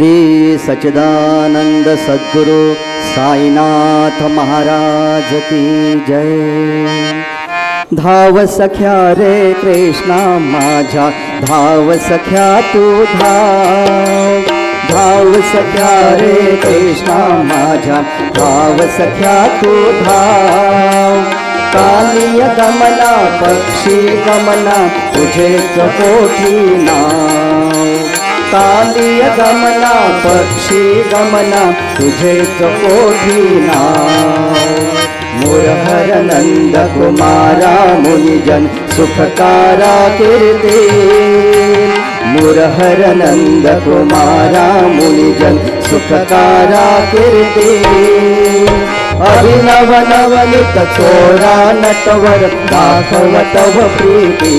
श्री सच्चिदानंद सद्गुरु साईनाथ महाराज की जय। धाव सख्या रे कृष्णा माझा, धाव सख्या तू धाव, धाव सख्या रे कृष्णा माझा, धाव सख्या तू धाव। कालिय गमना पक्षी गमना तुझेच कोठी नाव, कालिय गमना पक्षी गमना तुझेच कोठी नाव। मुरहर नंद कुमारा मुनिजन सुखकारा कीर्ती, मुरहर नंद कुमारा मुनिजन सुखकारा कीर्ती। अभिनव नवनित चोरा नटवर दाखव तव प्रीती,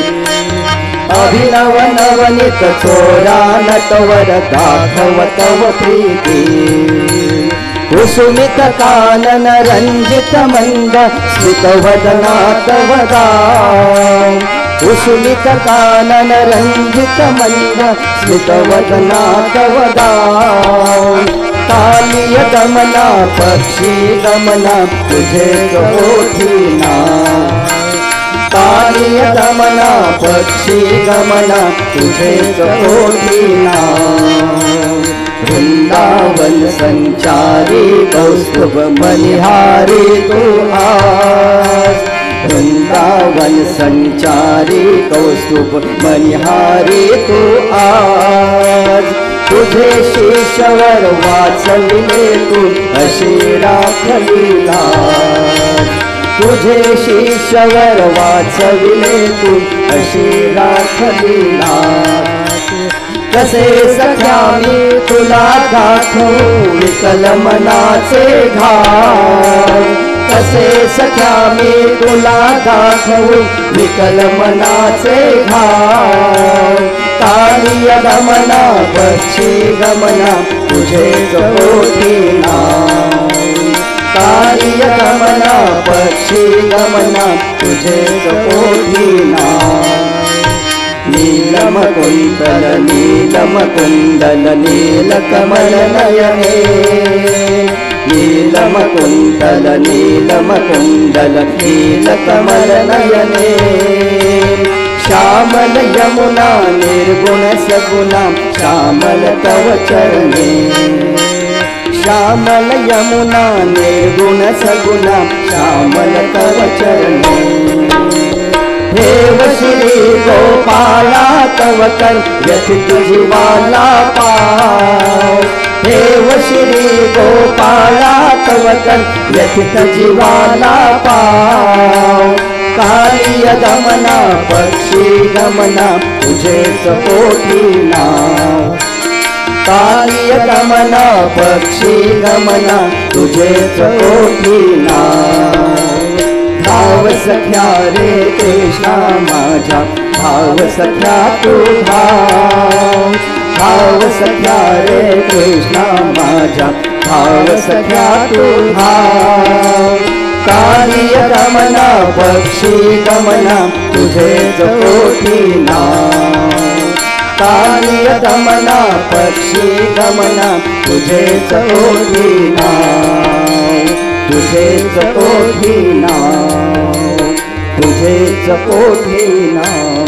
अभिनव नवनित चोरा नटवर दाखव तव प्रीती। कुसुमित कानन रंजित मंद स्मित वदना तव दाव, कुसुमित कानन रंजित मंद स्मित वदना तव दाव। कालिय गमना पक्षी गमना तुझे कोठी नाव, कालिय गमना पक्षी गमना तुझे कोठी नाव। वृंदावन संचारी कौस्तुभ बलिहारी तू आज, वृंदावन संचारी कौस्तुभ बलिहारी तू आज। तुझे शीशवर वाचविले तू अशी राखली लाज, तुझे शीशवर वाचविले तू अशी राखली लाज। कसे सख्या मी तुला दाखवू विकल मनाचे घाव, कसे सख्या मी तुला दाखवू विकल मनाचे घाव। कालिय गमना पक्षी गमना तुझेच कोठी नाव, कालिय गमना पक्षी गमना तुझेच कोठी नाव। नीलम कुंडल नीलम कुंडल नीलकमल नयने, नीलम कुंडल नीलम कुंडल नीलकमल नयने। श्यामल यमुना निर्गुण सगुना श्यामल तव चरणे, श्यामल यमुना निर्गुण सगुना श्यामल तव चरणे। देव श्री गोपाला तव कर व्यथित जीवाला पाव, देव श्री गोपाला तव कर व्यथित जीवाला पाव। कालिय गमना पक्षी गमना तुझेच कोठी नाव, कालिय गमना पक्षी गमना तुझेच कोठी नाव। धाव सख्या रे कृष्णा माझा, धाव सख्या तू धाव, धाव सख्या रे कृष्णा माझा, धाव सख्या तू धाव। कालिय गमना पक्षी गमना तुझेच कोठी नाव, कालिय गमना पक्षी गमना तुझेच कोठी नाव, तुझेच कोठी नाव, तुझेच कोठी नाव।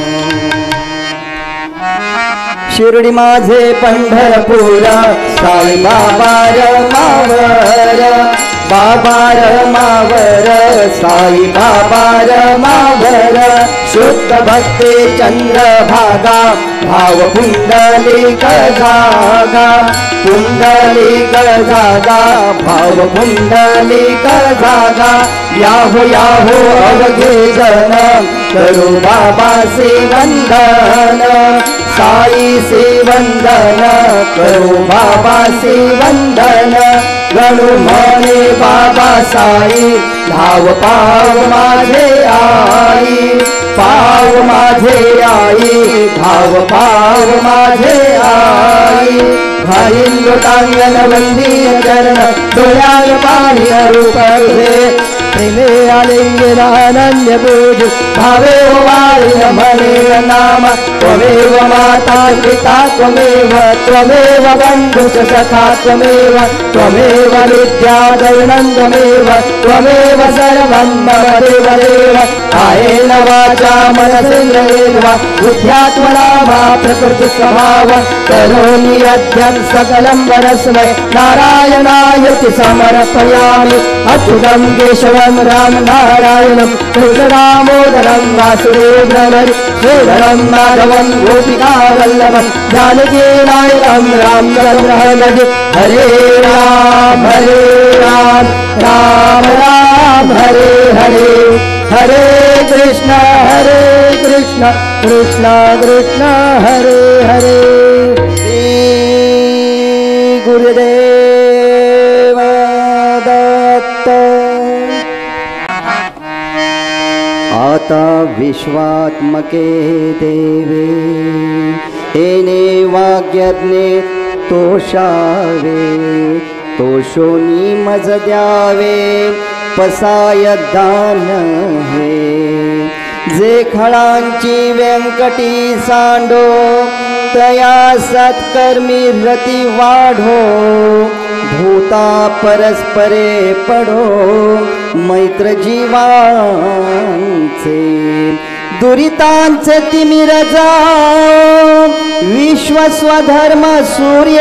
शिर्डी माझे पंढरपुरा साई बाबा रमावर, बाबा रमावर साई बाबा रमावर। शुद्ध भक्ती चंद्रभागा भाव पुंडलिक जागा, पुंडलिक जागा भाव पुंडलिक जागा। याहो याहो अवघे जन करू बाबासी वंदन, साई से वंदन करू बाबासी वंदन। गणु मने बाबा साई धाव पाव माझे आई, पाव माझे आई धाव पाव माझे आई। घालील लोटांगण वंदीय चरण डोळ्यात पाणी रूप तुझे, प्रेमे आलिंगनानन्य पूज भावे वाळी म्हणे नाम त्वमेव माता पिता त्वमेव त्वमेव बन्धुश्च सखा त्वमेव त्वमेव विद्या दैनन्दमेव त्वमेव सर्वं मम देवदेव कायेन वाचा मनसेन्द्रियेर्वा बुद्ध्यात्मना वा प्रकृतिस्वभाव करोमि यद्यं सकलं वरस्मै नारायणायति समर्पयामि अच्युतं केशवं राम नारायणं कृष्णदामोदरं वासुदेवं श्रीधरं माधवं गोपिकावल्लभं जानकीनायकं रामचन्द्रं हरे राम राम राम हरे हरे हरे कृष्ण कृष्ण कृष्ण हरे हरे श्री गुरुदेव दत्त आता विश्वात्मके देवे एने वाग्यज्ञे तोषावे तोषोनी मज द्यावे पसाय दान हे जे खळांची व्यंकटी सांडो तया सत्कर्मी रती वाढो भूता परस्परे पडो मैत्र जीवांचे दुरितांचे तिमिर जाओ विश्व स्वधर्म सूर्य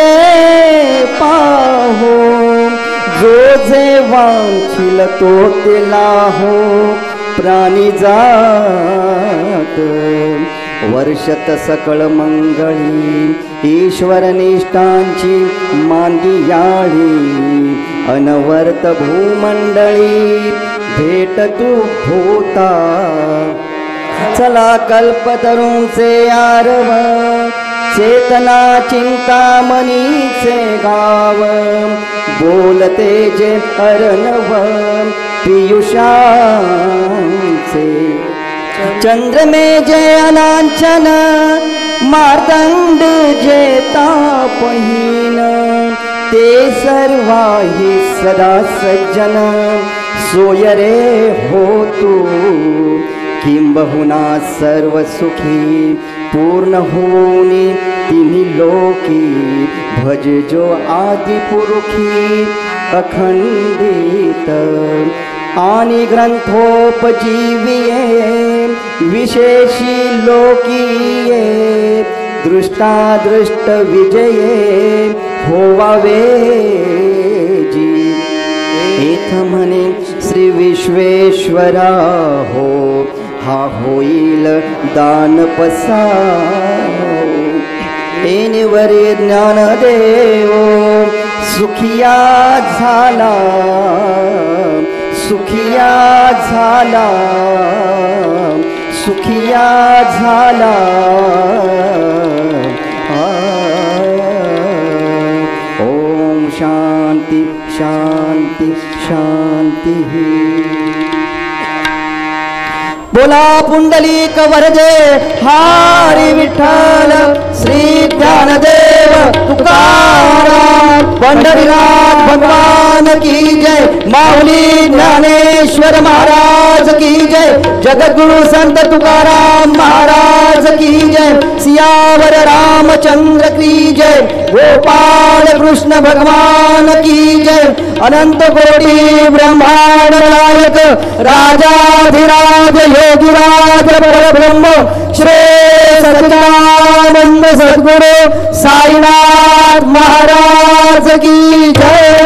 पाहो जो जे वांछिल तो तेला हो प्राणी जात वर्षत सकळ मंगळी ईश्वर निष्ठांची मांदियाळी अनवर्त भूमंडळी भेट तू भूता चला कल्पतरूंचे आरव चेतना चिंतामणीचे गाव बोलते जे अर्णव पियुषांचे चंद्रमे जे अनांचन मार्तंड जे तापहीन ते सर्वाही सदा सज्जन सोय रे हो तू किंबहुना सर्व सुखी पूर्ण होनी तिन्ही लोकी भज जो आदि पुरुखी अखंडित आणि ग्रंथोपजीविये विशेषी लोकीये दृष्टादृष्ट विजये होवावे जी एथ म्हणे श्री विश्वेश्वरा हो हा होईल दान पसार एनिवरी ज्ञानदेव सुखिया झाला सुखिया झाला सुखिया झाला ओम शांती शांती शांती बोला पुंडलिक वरदे हरी विठ्ठल श्री ज्ञानदेव तुकाराम पंढरीनाथ भगवान की जय माऊली ज्ञानेश्वर महाराज की जय जगद्गुरु संत तुकाराम महाराज की जय सियावर रामचंद्र की जय गोपाल कृष्ण भगवान की जय अनंत कोटि ब्रह्मांड नायक राजाधिराज योगिराज परब्रह्म श्री सच्चिदानंद सद्गुरु साईनाथ महाराज की जय।